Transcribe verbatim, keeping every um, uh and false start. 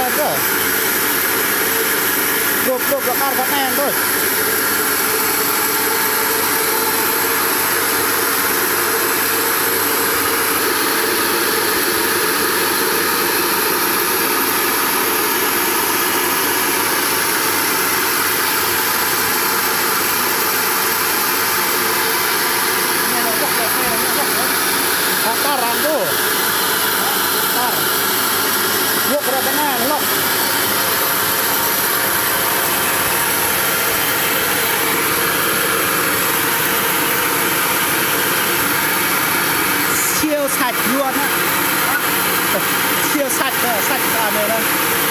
lên rồi đục đục là cao con em thôi Taran tuh, tar, yuk berapa nih, loh. Siêu sạch luôn á, siêu sạch, sạch cả này đây.